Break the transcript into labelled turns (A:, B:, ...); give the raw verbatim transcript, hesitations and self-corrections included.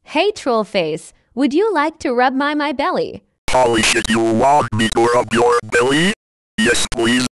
A: Hey Trollface, would you like to rub my my belly?
B: Holy shit, you want me to rub your belly? Yes, please.